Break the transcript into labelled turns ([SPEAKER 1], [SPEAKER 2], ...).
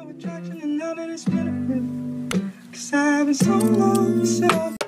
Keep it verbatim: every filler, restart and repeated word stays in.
[SPEAKER 1] of attraction, and now that it's been a bit, 'cause I've been so long myself.